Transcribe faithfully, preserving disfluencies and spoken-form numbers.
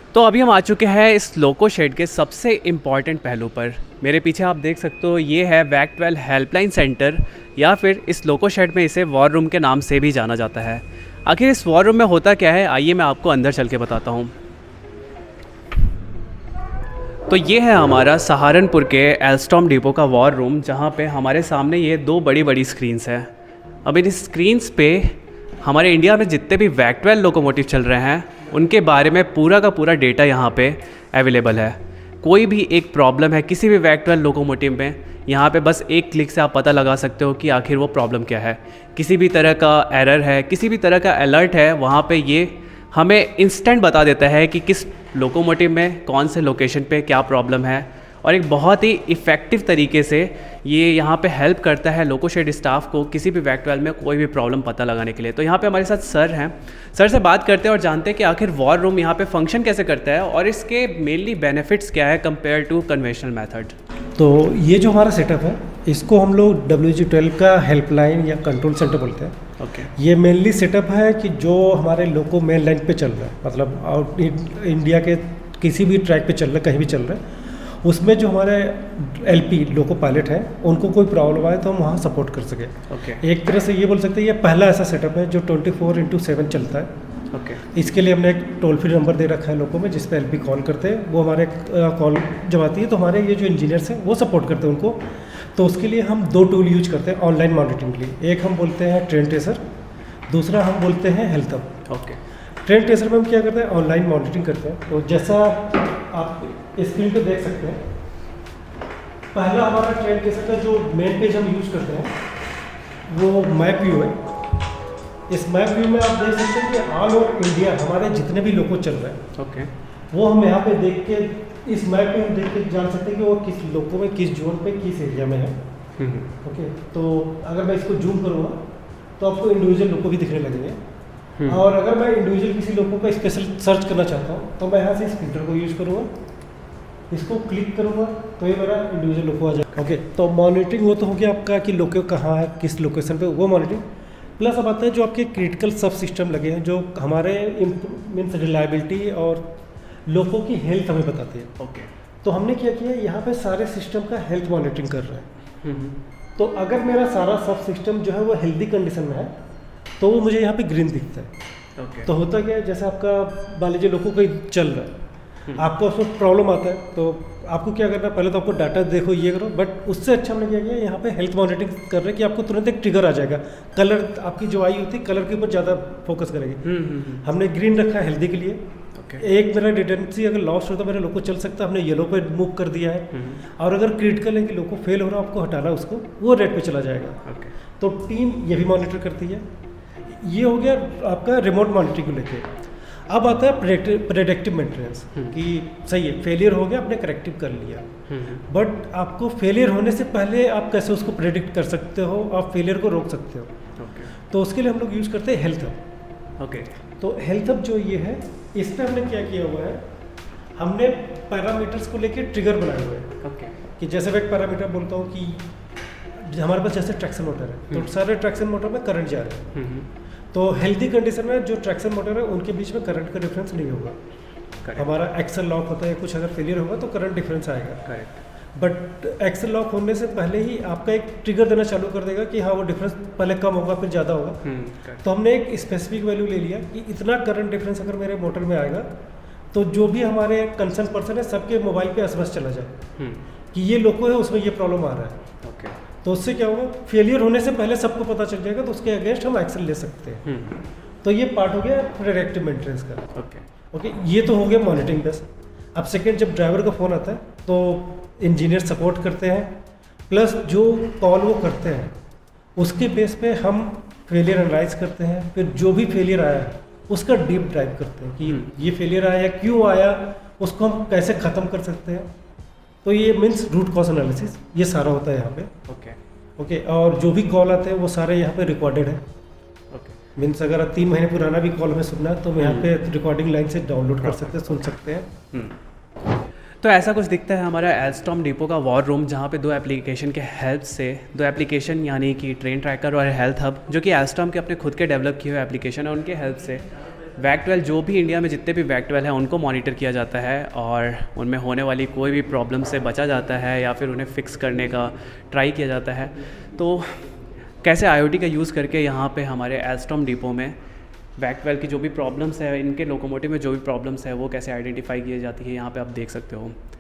तो अभी हम आ चुके हैं इस लोको शेड के सबसे इम्पॉर्टेंट पहलू पर। मेरे पीछे आप देख सकते हो, ये है वैक ट्वेल्व हेल्पलाइन सेंटर, या फिर इस लोको शेड में इसे वॉर रूम के नाम से भी जाना जाता है। आखिर इस वॉर रूम में होता क्या है, आइए मैं आपको अंदर चल के बताता हूँ। तो ये है हमारा सहारनपुर के एल्स्टॉम डिपो का वॉर रूम, जहाँ पे हमारे सामने ये दो बड़ी बड़ी स्क्रीन्स हैं। अब इन स्क्रीन्स पे हमारे इंडिया में जितने भी वैक ट्वेल्व लोकोमोटिव चल रहे हैं उनके बारे में पूरा का पूरा डेटा यहाँ पे अवेलेबल है। कोई भी एक प्रॉब्लम है किसी भी वैक ट्वेल्व लोकोमोटिव में, यहाँ पे बस एक क्लिक से आप पता लगा सकते हो कि आखिर वो प्रॉब्लम क्या है। किसी भी तरह का एरर है, किसी भी तरह का अलर्ट है, वहाँ पे ये हमें इंस्टेंट बता देता है कि किस लोकोमोटिव में कौन से लोकेशन पे क्या प्रॉब्लम है। और एक बहुत ही इफ़ेक्टिव तरीके से ये यहाँ पे हेल्प करता है लोको शेड स्टाफ को किसी भी वैक ट्वेल्व में कोई भी प्रॉब्लम पता लगाने के लिए। तो यहाँ पे हमारे साथ सर हैं, सर से बात करते हैं और जानते हैं कि आखिर वॉर रूम यहाँ पे फंक्शन कैसे करता है और इसके मेनली बेनिफिट्स क्या है कंपेयर टू कन्वेंशनल मेथड। तो ये जो हमारा सेटअप है, इसको हम लोग डब्ल्यू जी ट्वेल्व का हेल्पलाइन या कंट्रोल सेंटर बोलते हैं। Okay okay. ये मेनली सेटअप है कि जो हमारे लोको मेन लाइन पे चल रहा है, मतलब आउट इंडिया के किसी भी ट्रैक पे चल रहा है, कहीं भी चल रहा है, उसमें जो हमारे एलपी लोको पायलट हैं उनको कोई प्रॉब्लम आए तो हम वहाँ सपोर्ट कर सकें। okay. एक तरह से ये बोल सकते हैं ये पहला ऐसा सेटअप है जो ट्वेंटी फोर इंटू सेवन चलता है। okay. इसके लिए हमने एक टोल फ्री नंबर दे रखा है लोको में, जिस पे एलपी कॉल करते हैं, वो हमारे कॉल जब आती है तो हमारे ये जो इंजीनियर्स हैं वो सपोर्ट करते हैं उनको। तो उसके लिए हम दो टूल यूज करते हैं ऑनलाइन मॉनिटरिंग के लिए। एक हम बोलते हैं ट्रेन ट्रेसर, दूसरा हम बोलते हैं health hub. Okay train tracer में हम क्या करते हैं, ऑनलाइन मॉनिटरिंग करते हैं। तो जैसा आप स्क्रीन पे देख सकते हैं, पहला हमारा ट्रेन ट्रेसर का जो मेन पेज हम यूज करते हैं वो मैप व्यू है। इस मैप व्यू में आप देख सकते हैं कि ऑल ओवर इंडिया हमारे जितने भी लोको चल रहे हैं ओके वो हम यहाँ पे देख के, इस मैप पे हम देख के जान सकते हैं कि वो किस लोको में, किस जोन पे, किस एरिया में है। ओके, तो अगर मैं इसको जूम करूँगा तो आपको इंडिविजुअल लोको भी दिखने लगेंगे। और अगर मैं इंडिविजुअल किसी लोको का स्पेशल सर्च करना चाहता हूँ तो मैं यहाँ से इस फिल्टर को यूज़ करूँगा, इसको क्लिक करूँगा तो ये मेरा इंडिविजुअल लोको आ जाएगा। ओके, तो मॉनिटरिंग वो तो हो गया आपका कि लोको कहाँ है, किस लोकेशन पे, वो मॉनिटरिंग। प्लस अब आता है जो आपके क्रिटिकल सब सिस्टम लगे हैं जो हमारे मीन्स रिलायबिलिटी और लोको की हेल्थ हमें बताते हैं। ओके, तो हमने क्या किया, यहाँ पे सारे सिस्टम का हेल्थ मॉनिटरिंग कर रहे हैं। तो अगर मेरा सारा सब सिस्टम जो है वो हेल्दी कंडीशन में है तो वो मुझे यहाँ पे ग्रीन दिखता है। okay. तो होता क्या है, जैसे आपका मान लीजिए लोको कोई चल रहा है, आपको उसमें प्रॉब्लम आता है तो आपको क्या करना, पहले तो आपको डाटा देखो, ये करो, बट उससे अच्छा हमने क्या किया, यहाँ पे हेल्थ मॉनिटरिंग कर रहे हैं कि आपको तुरंत एक ट्रिगर आ जाएगा। कलर आपकी जो आई होती है कलर के ऊपर ज़्यादा फोकस करेगी। हमने ग्रीन रखा है हेल्दी के लिए। okay. एक मेरा रिटेंसी अगर लॉस होता है मेरा लोको चल सकता है, हमने येलो पे मूव कर दिया है। और अगर क्रिटिकल है कि लोको फेल हो रहा है, आपको हटाना उसको, वो रेड पे चला जाएगा। okay. तो टीम ये भी मॉनिटर करती है। ये हो गया आपका रिमोट मॉनिटरिंग को लेके। अब आता है प्रेडिक्टिव मेंटेनेंस कि सही है, फेलियर हो गया, आपने करेक्टिव कर लिया, बट आपको फेलियर होने से पहले आप कैसे उसको प्रेडिक्ट कर सकते हो, आप फेलियर को रोक सकते हो। okay. तो उसके लिए हम लोग यूज़ करते हैं हेल्थ हब। ओके, तो हेल्थ हब जो ये है, इस पर हमने क्या किया हुआ है, हमने पैरामीटर्स को लेके ट्रिगर बनाए हुए हैं। okay. कि जैसे मैं एक पैरामीटर बोलता हूँ कि हमारे पास जैसे ट्रैक्शन मोटर है, तो सारे ट्रैक्शन मोटर में करंट जा रहे हैं। तो हेल्दी कंडीशन में जो ट्रैक्शन मोटर है उनके बीच में करंट का डिफरेंस नहीं होगा। Correct. हमारा एक्सल लॉक होता है, कुछ अगर फेलियर होगा तो करंट डिफरेंस आएगा। करेक्ट। बट एक्सल लॉक होने से पहले ही आपका एक ट्रिगर देना चालू कर देगा कि हाँ वो डिफरेंस पहले कम होगा फिर ज़्यादा होगा। hmm, तो हमने एक स्पेसिफिक वैल्यू ले लिया कि इतना करंट डिफरेंस अगर मेरे मोटर में आएगा तो जो भी हमारे कंसर्न पर्सन है सबके मोबाइल पे एसएमएस चला जाए hmm. कि ये लोको है, उसमें ये प्रॉब्लम आ रहा है। okay. तो उससे क्या होगा, फेलियर होने से पहले सबको पता चल जाएगा, तो उसके अगेंस्ट हम एक्शन ले सकते हैं। hmm. तो ये पार्ट हो गया प्रेडिक्टिव मेंटेनेंस का। ओके ओके, ये तो हो गया मॉनिटरिंग बेस। अब सेकेंड, जब ड्राइवर का फ़ोन आता है तो इंजीनियर सपोर्ट करते हैं, प्लस जो कॉल वो करते हैं उसके बेस पे हम फेलियर एनालाइज करते हैं। फिर जो भी फेलियर आया है उसका डीप ड्राइव करते हैं कि hmm. ये फेलियर आया, क्यों आया, उसको हम कैसे ख़त्म कर सकते हैं। तो ये मीन्स रूट कॉज एनालिसिस, ये सारा होता है यहाँ पे। ओके ओके, और जो भी कॉल आते हैं वो सारे यहाँ पे रिकॉर्डेड है। ओके, मीन्स अगर तीन महीने पुराना भी कॉल हमें सुनना है तो हम यहाँ पे रिकॉर्डिंग लाइन से डाउनलोड कर सकते हैं, सुन सकते हैं। तो ऐसा कुछ दिखता है हमारा एल्स्टॉम डिपो का वॉर रूम, जहाँ पे दो एप्लीकेशन के हेल्प से, दो एप्लीकेशन यानी कि ट्रेन ट्रैकर और हेल्थ हब, जो कि एल्स्टॉम के अपने खुद के डेवलप किए हुए एप्लीकेशन है, उनके हेल्प से वैक्टवेल जो भी इंडिया में जितने भी वैक्टवेल हैं उनको मॉनिटर किया जाता है और उनमें होने वाली कोई भी प्रॉब्लम से बचा जाता है या फिर उन्हें फ़िक्स करने का ट्राई किया जाता है। तो कैसे आईओटी का यूज़ करके यहाँ पे हमारे एल्स्टॉम डिपो में वैक्टवेल की जो भी प्रॉब्लम्स है, इनके लोकोमोटिव में जो भी प्रॉब्लम्स है वो कैसे आइडेंटिफाई की जाती है यहाँ पे आप देख सकते हो।